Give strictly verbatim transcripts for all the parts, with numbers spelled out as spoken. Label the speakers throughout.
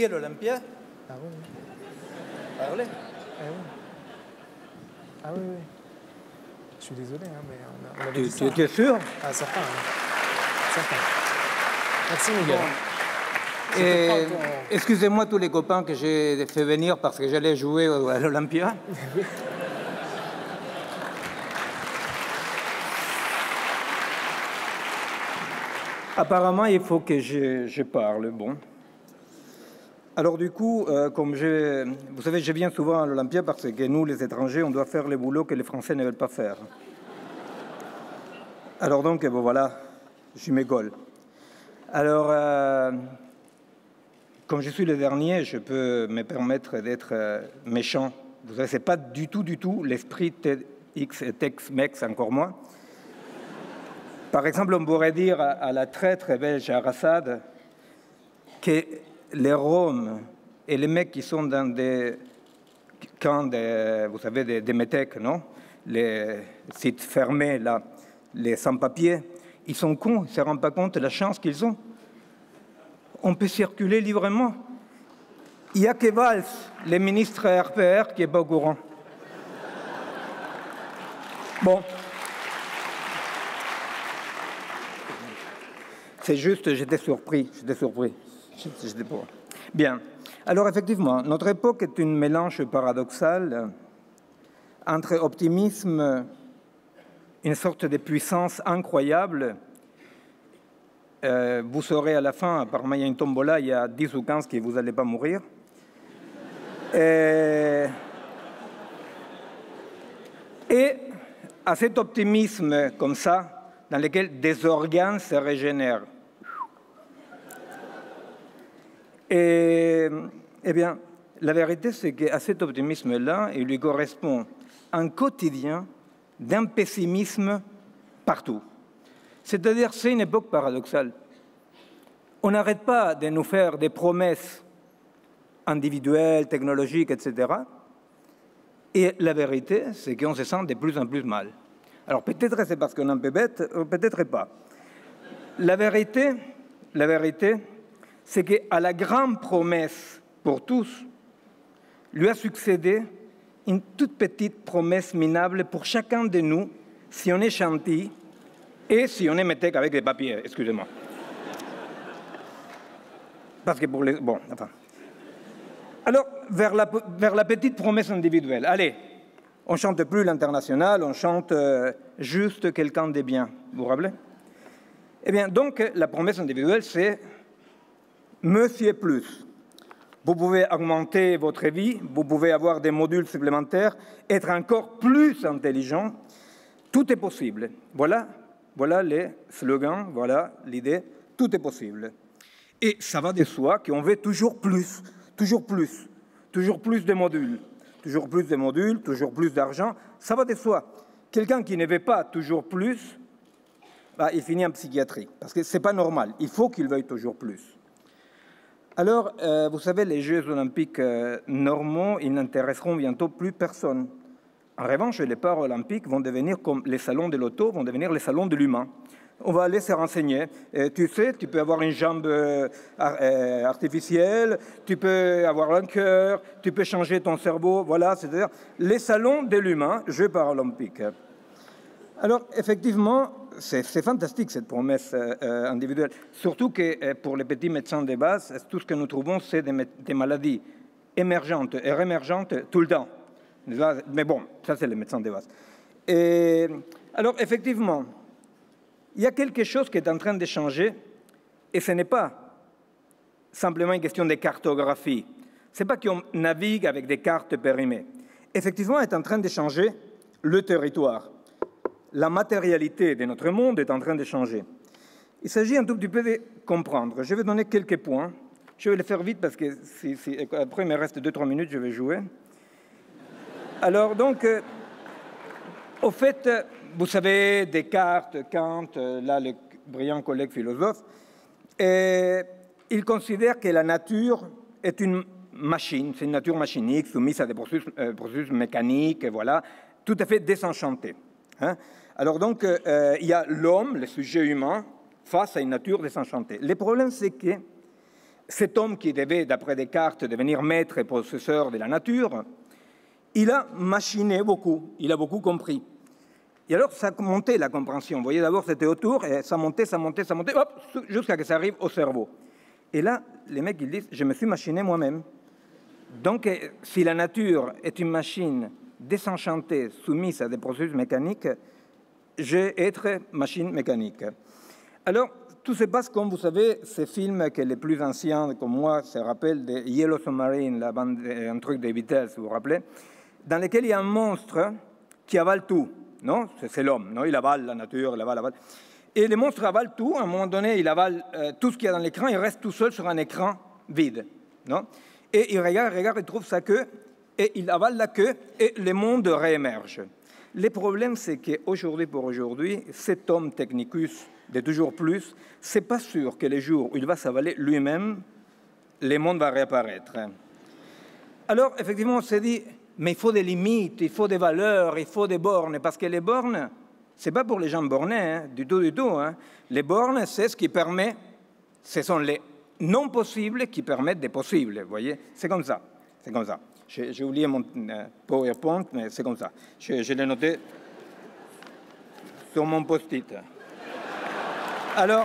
Speaker 1: ici à l'Olympia?
Speaker 2: Ah oui, oui.
Speaker 1: Parlez.
Speaker 2: Ah oui. Ah oui, oui. Je suis désolé, hein, mais on, a, on avait
Speaker 1: Tu,
Speaker 2: dit ça.
Speaker 1: tu es sûr?
Speaker 2: Ah, certain. Hein. Certain. Merci, Miguel.
Speaker 1: Et excusez-moi tous les copains que j'ai fait venir parce que j'allais jouer à l'Olympia. Apparemment, il faut que je, je parle. Bon. Alors du coup, euh, comme je, vous savez, je viens souvent à l'Olympia parce que nous, les étrangers, on doit faire le boulot que les Français ne veulent pas faire. Alors donc, bon voilà, je m'égole. Alors, euh, comme je suis le dernier, je peux me permettre d'être euh, méchant. Vous savez, c'est pas du tout, du tout l'esprit TEDx et Tex-Mex, encore moins. Par exemple, on pourrait dire à, à la traître belge Arassad que les Roms et les mecs qui sont dans des camps, de, vous savez, des, des métèques, non? Les sites fermés, là, les sans-papiers, ils sont cons, ils ne se rendent pas compte de la chance qu'ils ont. On peut circuler librement. Il n'y a que Valls, le ministre R P R, qui n'est pas au courant. Bon. C'est juste, j'étais surpris, j'étais surpris. J'étais pas... Bien. Alors, effectivement, notre époque est une mélange paradoxal entre optimisme, une sorte de puissance incroyable. Euh, vous saurez à la fin, apparemment il y a une tombola, il y a dix ou quinze qui vous n'allez pas mourir. Et, et à cet optimisme comme ça, dans lequel des organes se régénèrent. Et, eh bien, la vérité, c'est qu'à cet optimisme-là, il lui correspond un quotidien d'un pessimisme partout. C'est-à-dire, c'est une époque paradoxale. On n'arrête pas de nous faire des promesses individuelles, technologiques, et cetera. Et la vérité, c'est qu'on se sent de plus en plus mal. Alors peut-être c'est parce qu'on est un peu bête, peut-être pas. La vérité, la vérité, c'est qu'à la grande promesse pour tous, lui a succédé une toute petite promesse minable pour chacun de nous, si on est gentil et si on est métèque avec des papiers, excusez-moi. Parce que pour les... Bon, enfin... Alors, vers la, vers la petite promesse individuelle. Allez, on ne chante plus l'international, on chante euh, juste quelqu'un de bien. Vous vous rappelez? Eh bien, donc, la promesse individuelle, c'est Monsieur plus. Vous pouvez augmenter votre vie, vous pouvez avoir des modules supplémentaires, être encore plus intelligent. Tout est possible. Voilà, voilà les slogans, voilà l'idée. Tout est possible. Et ça va de soi qu'on veut toujours plus, toujours plus, toujours plus de modules, toujours plus de modules, toujours plus d'argent. Ça va de soi. Quelqu'un qui ne veut pas toujours plus, bah, il finit en psychiatrie. Parce que ce n'est pas normal. Il faut qu'il veuille toujours plus. Alors, euh, vous savez, les Jeux olympiques euh, normaux, ils n'intéresseront bientôt plus personne. En revanche, les Paralympiques vont devenir comme les salons de l'auto, vont devenir les salons de l'humain. On va aller se renseigner. Et tu sais, tu peux avoir une jambe euh, artificielle, tu peux avoir un cœur, tu peux changer ton cerveau. Voilà, c'est-à-dire les salons de l'humain, Jeux paralympiques. Alors, effectivement, c'est fantastique cette promesse euh, individuelle. Surtout que euh, pour les petits médecins de base, tout ce que nous trouvons, c'est des, des maladies émergentes et rémergentes tout le temps. Mais bon, ça, c'est les médecins de base. Et, alors, effectivement, il y a quelque chose qui est en train de changer, et ce n'est pas simplement une question de cartographie. Ce n'est pas qu'on navigue avec des cartes périmées. Effectivement, est en train de changer le territoire. La matérialité de notre monde est en train de changer. Il s'agit un tout petit peu de comprendre. Je vais donner quelques points. Je vais le faire vite parce que si, si, après il me reste deux trois minutes, je vais jouer. Alors donc, euh, au fait, vous savez, Descartes, Kant, là le brillant collègue philosophe, et il considère que la nature est une machine, c'est une nature machinique, soumise à des processus, euh, processus mécaniques, voilà, tout à fait désenchantée. Hein? Alors donc, euh, il y a l'homme, le sujet humain, face à une nature désenchantée. Le problème, c'est que cet homme qui devait, d'après Descartes, devenir maître et possesseur de la nature, il a machiné beaucoup, il a beaucoup compris. Et alors, ça a monté la compréhension. Vous voyez, d'abord, c'était autour, et ça montait, ça montait, ça montait, hop, jusqu'à ce que ça arrive au cerveau. Et là, les mecs, ils disent, je me suis machiné moi-même. Donc, si la nature est une machine désenchantée, soumise à des processus mécaniques, je vais être machine mécanique. Alors, tout se passe, comme vous savez, ces films que les plus anciens, comme moi, se rappellent de Yellow Submarine, la bande, un truc des Beatles, vous vous rappelez, dans lequel il y a un monstre qui avale tout, non? C'est l'homme, non? Il avale la nature, il avale, avale. Et le monstre avale tout, à un moment donné, il avale euh, tout ce qu'il y a dans l'écran, il reste tout seul sur un écran vide, non? Et il regarde, regarde, il trouve sa queue, et il avale la queue, et le monde réémerge. Le problème, c'est qu'aujourd'hui, pour aujourd'hui, cet homme technicus de toujours plus, c'est pas sûr que les jours où il va s'avaler lui-même, le monde va réapparaître. Alors, effectivement, on s'est dit, mais il faut des limites, il faut des valeurs, il faut des bornes, parce que les bornes, c'est pas pour les gens bornés, hein, du tout, du tout. Hein. Les bornes, c'est ce qui permet, ce sont les non possibles qui permettent des possibles, vous voyez, c'est comme ça, c'est comme ça. J'ai oublié mon euh, PowerPoint, mais c'est comme ça. Je, je l'ai noté sur mon post-it. Alors,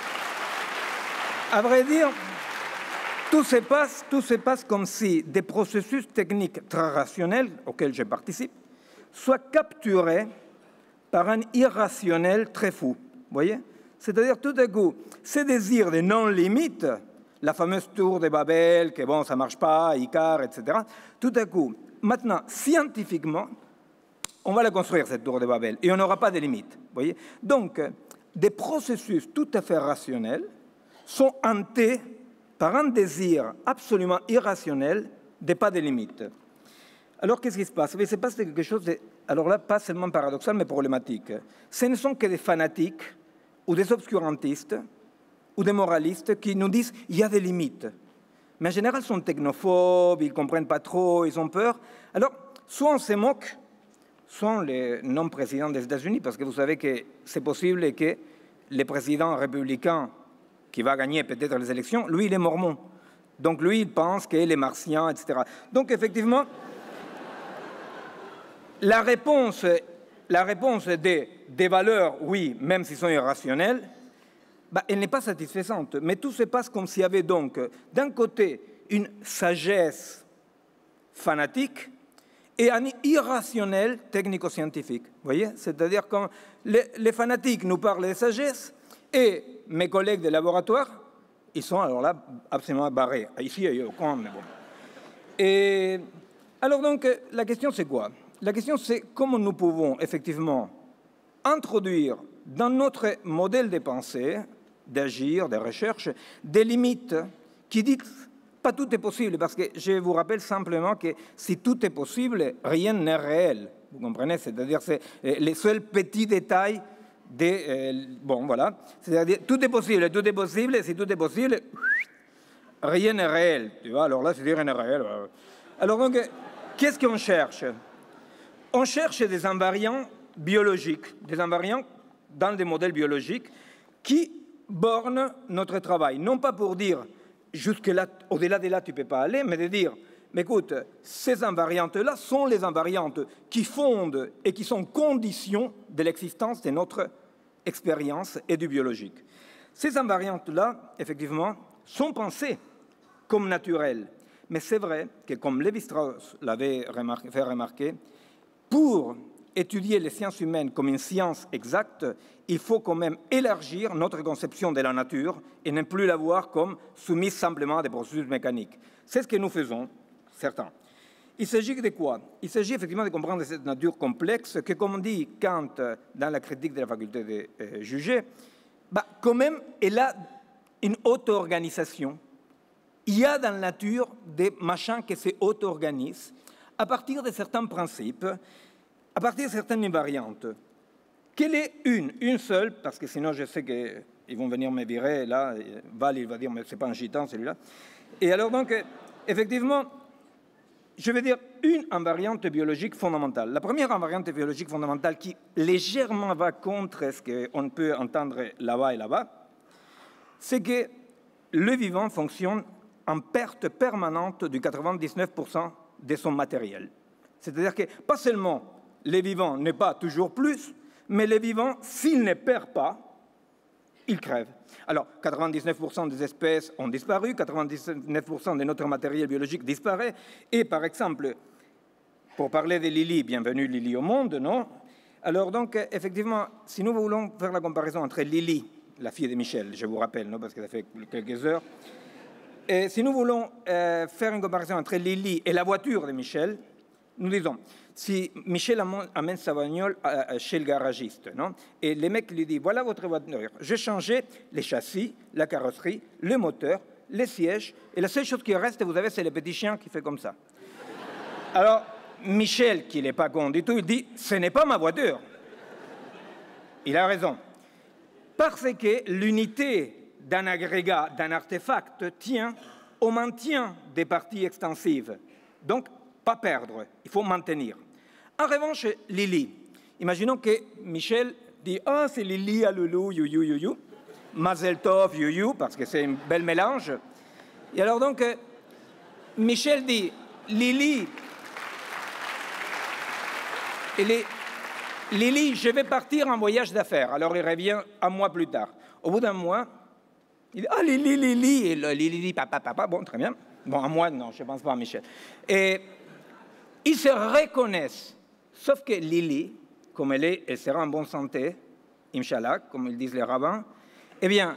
Speaker 1: à vrai dire, tout se passe, tout se passe comme si des processus techniques très rationnels, auxquels je participe, soient capturés par un irrationnel très fou. Vous voyez? C'est-à-dire, tout à coup, ces désirs de non-limite, la fameuse tour de Babel, que bon, ça ne marche pas, Icare, et cetera. Tout à coup, maintenant, scientifiquement, on va la construire, cette tour de Babel, et on n'aura pas de limites. Voyez. Donc, des processus tout à fait rationnels sont hantés par un désir absolument irrationnel de pas de limites. Alors, qu'est-ce qui se passe? Il se passe quelque chose de, alors là, pas seulement paradoxal, mais problématique. Ce ne sont que des fanatiques ou des obscurantistes ou des moralistes qui nous disent qu'il y a des limites. Mais en général, ils sont technophobes, ils ne comprennent pas trop, ils ont peur. Alors, soit on se moque, soit les non-présidents des États-Unis, parce que vous savez que c'est possible que le président républicain qui va gagner peut-être les élections, lui, il est mormon. Donc, lui, il pense qu'il est martien, et cetera. Donc, effectivement, la réponse, la réponse des, des valeurs, oui, même s'ils sont irrationnels, bah, elle n'est pas satisfaisante. Mais tout se passe comme s'il y avait donc, d'un côté, une sagesse fanatique et un irrationnel technico-scientifique. Vous voyez? C'est-à-dire quand les, les fanatiques nous parlent de sagesse et mes collègues de laboratoire, ils sont alors là absolument barrés. Ici, il y a aucun, mais bon. Et alors donc, la question c'est quoi? La question c'est comment nous pouvons effectivement introduire dans notre modèle de pensée, d'agir, de recherche, des limites qui disent pas tout est possible, parce que je vous rappelle simplement que si tout est possible, rien n'est réel. Vous comprenez? C'est-à-dire c'est les seuls petits détails de... Euh, bon, voilà. C'est-à-dire tout est possible, tout est possible, et si tout est possible, rien n'est réel. Tu vois? Alors là, c'est dire rien n'est réel. Alors donc, qu'est-ce qu'on cherche? On cherche des invariants biologiques, des invariants dans des modèles biologiques qui bornent notre travail. Non pas pour dire jusque-là, au-delà de là, tu ne peux pas aller, mais de dire, mais écoute, ces invariantes-là sont les invariantes qui fondent et qui sont conditions de l'existence de notre expérience et du biologique. Ces invariantes-là, effectivement, sont pensées comme naturelles. Mais c'est vrai que, comme Lévi-Strauss l'avait fait remarquer, pour étudier les sciences humaines comme une science exacte, il faut quand même élargir notre conception de la nature et ne plus la voir comme soumise simplement à des processus mécaniques. C'est ce que nous faisons, certains. Il s'agit de quoi? Il s'agit effectivement de comprendre cette nature complexe que, comme dit Kant dans la critique de la faculté de euh, juger, bah, quand même, elle a une auto-organisation. Il y a dans la nature des machins qui se auto-organisent à partir de certains principes, à partir de certaines variantes. Quelle est une, une seule, parce que sinon je sais qu'ils vont venir me virer, là, Val, il va dire, mais c'est pas un gitan celui-là. Et alors donc, effectivement, je vais dire une invariante biologique fondamentale. La première invariante biologique fondamentale qui légèrement va contre ce qu'on peut entendre là-bas et là-bas, c'est que le vivant fonctionne en perte permanente de quatre-vingt-dix-neuf pour cent de son matériel. C'est-à-dire que pas seulement les vivants n'est pas toujours plus, mais les vivants, s'ils ne perdent pas, ils crèvent. Alors, quatre-vingt-dix-neuf pour cent des espèces ont disparu, quatre-vingt-dix-neuf pour cent de notre matériel biologique disparaît. Et par exemple, pour parler des Lily, bienvenue Lily au monde, non? Alors donc, effectivement, si nous voulons faire la comparaison entre Lily, la fille de Michel, je vous rappelle, non, parce que ça fait quelques heures, et si nous voulons euh, faire une comparaison entre Lily et la voiture de Michel, nous disons, si Michel amène sa bagnole chez le garagiste, non, et le mec lui dit, voilà votre voiture, j'ai changé les châssis, la carrosserie, le moteur, les sièges, et la seule chose qui reste, vous avez, c'est le petit chien qui fait comme ça. Alors, Michel, qui n'est pas con du tout, il dit, ce n'est pas ma voiture. Il a raison. Parce que l'unité d'un agrégat, d'un artefact, tient au maintien des parties extensives. Donc, pas perdre, il faut maintenir. En revanche, Lily. Imaginons que Michel dit « Ah, oh, c'est Lily, aloulou, you, you, you, you. Mazel tov, you, you, parce que c'est un bel mélange. » Et alors donc, Michel dit « Lily, est, Lily, je vais partir en voyage d'affaires. » Alors, il revient un mois plus tard. Au bout d'un mois, il dit « Ah, Lily, Lily. » Et le, Lily dit « Papa, papa. » Bon, très bien. Bon, un mois, non, je ne pense pas à Michel. Et ils se reconnaissent. Sauf que Lily, comme elle est, elle sera en bonne santé, Inch'Allah, comme ils disent les rabbins. Eh bien,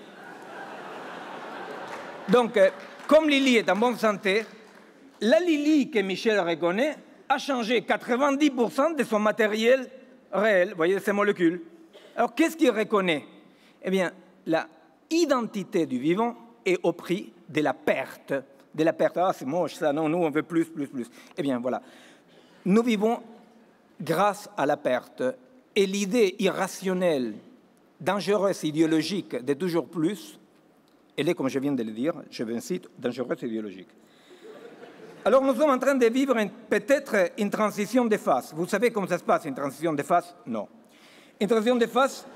Speaker 1: donc, comme Lily est en bonne santé, la Lily que Michel reconnaît a changé quatre-vingt-dix pour cent de son matériel réel, vous voyez, ces molécules. Alors, qu'est-ce qu'il reconnaît? Eh bien, la identité du vivant est au prix de la perte. De la perte. Ah, c'est moche, ça, non, nous, on veut plus, plus, plus. Eh bien, voilà. Nous vivons grâce à la perte. Et l'idée irrationnelle, dangereuse, idéologique de toujours plus, elle est, comme je viens de le dire, je vous cite, dangereuse et idéologique. Alors, nous sommes en train de vivre peut-être une transition de phase. Vous savez comment ça se passe, une transition de phase? Non. Une transition de phase,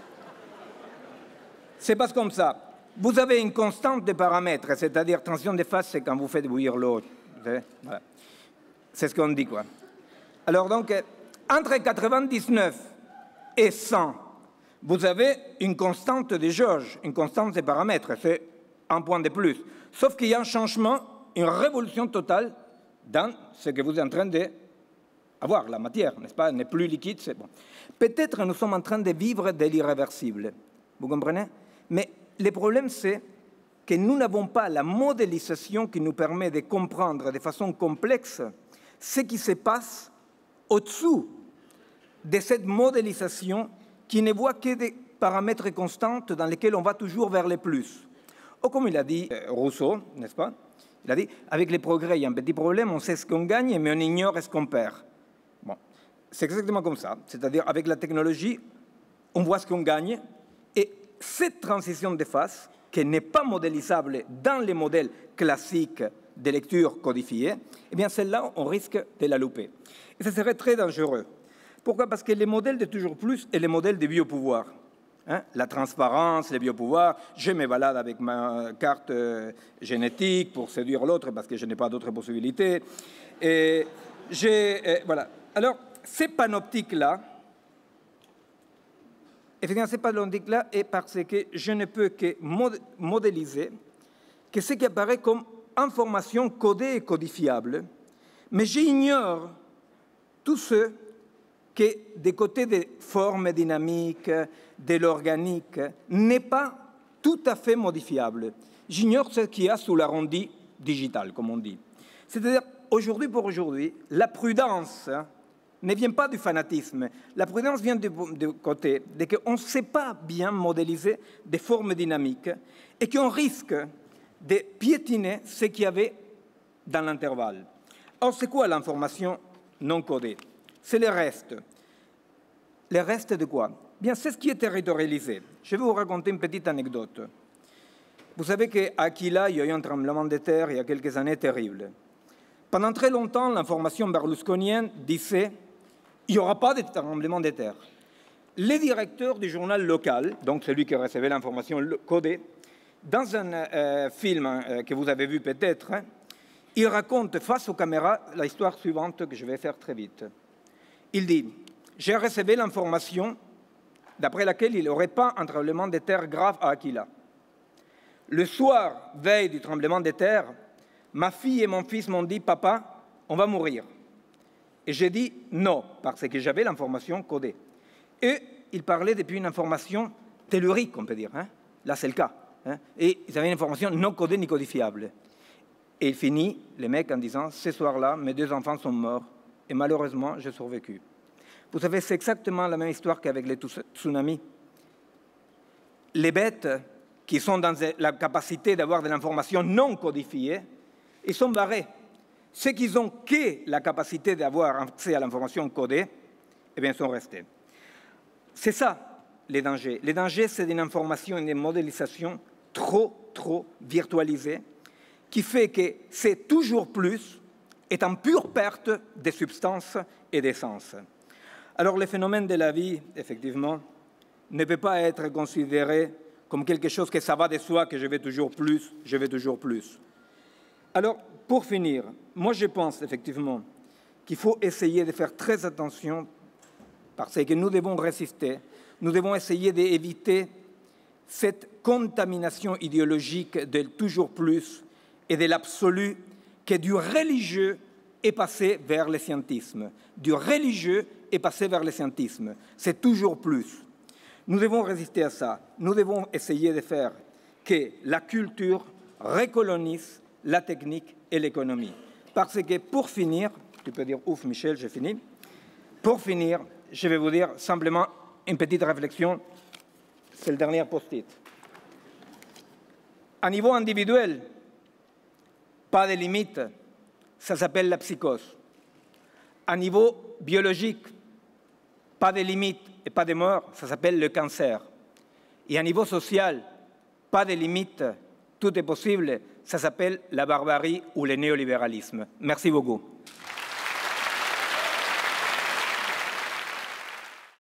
Speaker 1: c'est passe comme ça. Vous avez une constante de paramètres, c'est-à-dire transition de phase, c'est quand vous faites bouillir l'eau. Voilà. C'est ce qu'on dit, quoi. Alors, donc, entre quatre-vingt-dix-neuf et cent, vous avez une constante de jauge, une constante de paramètres, c'est un point de plus. Sauf qu'il y a un changement, une révolution totale dans ce que vous êtes en train d'avoir, la matière, n'est-ce pas? Elle n'est plus liquide, c'est bon. Peut-être nous sommes en train de vivre de l'irréversible, vous comprenez? Mais le problème, c'est que nous n'avons pas la modélisation qui nous permet de comprendre de façon complexe ce qui se passe au-dessous de cette modélisation qui ne voit que des paramètres constants dans lesquels on va toujours vers les plus. Ou comme il a dit Rousseau, n'est-ce pas? Il a dit, avec les progrès, il y a un petit problème, on sait ce qu'on gagne, mais on ignore ce qu'on perd. Bon, c'est exactement comme ça. C'est-à-dire, avec la technologie, on voit ce qu'on gagne, et cette transition de phase, qui n'est pas modélisable dans les modèles classiques de lecture codifiée, eh bien, celle-là, on risque de la louper. Et ça serait très dangereux. Pourquoi? Parce que les modèles de toujours plus et les modèles de biopouvoir, hein, la transparence, les biopouvoirs, je me balade avec ma carte euh, génétique pour séduire l'autre parce que je n'ai pas d'autres possibilités. Et j'ai, euh, voilà. Alors, ces panoptiques-là, effectivement, ces panoptiques-là est parce que je ne peux que modéliser que ce qui apparaît comme information codée et codifiable, mais j'ignore tout ce qui, des côtés des formes dynamiques, de l'organique, n'est pas tout à fait modifiable. J'ignore ce qu'il y a sous l'arrondi digital, comme on dit. C'est-à-dire, aujourd'hui pour aujourd'hui, la prudence hein, ne vient pas du fanatisme. La prudence vient du, du côté de qu'on ne sait pas bien modéliser des formes dynamiques et qu'on risque de piétiner ce qu'il y avait dans l'intervalle. Or, c'est quoi l'information non codée? C'est le reste. Le reste de quoi? Bien, c'est ce qui est territorialisé. Je vais vous raconter une petite anecdote. Vous savez qu'à Aquila, il y a eu un tremblement de terre il y a quelques années terrible. Pendant très longtemps, l'information berlusconienne disait il n'y aura pas de tremblement de terre. Les directeurs du journal local, donc celui qui recevait l'information codée, Dans un euh, film euh, que vous avez vu peut-être, hein, il raconte face aux caméras l'histoire suivante que je vais faire très vite. Il dit « J'ai reçu l'information d'après laquelle il n'y aurait pas un tremblement de terre grave à Aquila. Le soir, veille du tremblement de terre, ma fille et mon fils m'ont dit « Papa, on va mourir ». Et j'ai dit « Non », parce que j'avais l'information codée. Et il parlait depuis une information tellurique, on peut dire. Hein. Là, c'est le cas. Hein. Et ils avaient une information non codée ni codifiable. Et il finit, le mec, en disant « Ce soir-là, mes deux enfants sont morts et malheureusement, j'ai survécu ». Vous savez, c'est exactement la même histoire qu'avec les tsunamis. Les bêtes qui sont dans la capacité d'avoir de l'information non codifiée, ils sont barrés. Ceux qui ont que la capacité d'avoir accès à l'information codée, eh bien, sont restés. C'est ça, les dangers. Les dangers, c'est une information et une modélisation trop, trop virtualisée, qui fait que c'est toujours plus est en pure perte des substances et des sens. Alors, le phénomène de la vie, effectivement, ne peut pas être considéré comme quelque chose que ça va de soi, que je vais toujours plus, je vais toujours plus. Alors, pour finir, moi je pense effectivement qu'il faut essayer de faire très attention parce que nous devons résister, nous devons essayer d'éviter cette contamination idéologique de toujours plus et de l'absolu que du religieux est passé vers le scientisme. Du religieux est passé vers le scientisme. C'est toujours plus. Nous devons résister à ça. Nous devons essayer de faire que la culture recolonise la technique et l'économie. Parce que pour finir, tu peux dire ouf Michel, j'ai fini. Pour finir, je vais vous dire simplement une petite réflexion. C'est le dernier post-it. À niveau individuel, pas de limite, ça s'appelle la psychose. À niveau biologique, pas de limite et pas de mort, ça s'appelle le cancer. Et à niveau social, pas de limite, tout est possible, ça s'appelle la barbarie ou le néolibéralisme. Merci beaucoup.